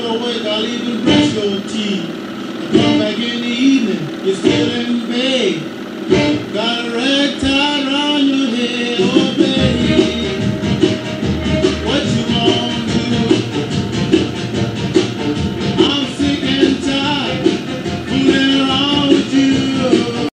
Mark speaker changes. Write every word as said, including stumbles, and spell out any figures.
Speaker 1: awake, I'll even brush your teeth. I come back in the evening, you're still in bed. Gotta